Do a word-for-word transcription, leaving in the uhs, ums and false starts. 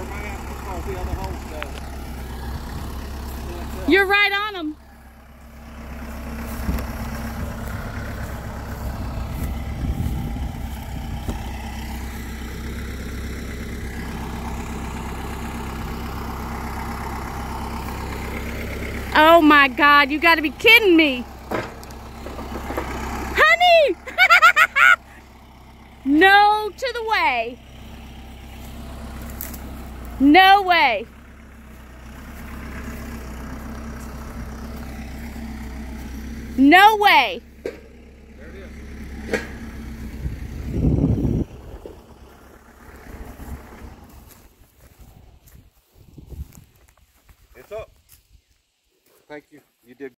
You're right on them. Oh my God, you gotta be kidding me. Honey! No to the way. No way. No way.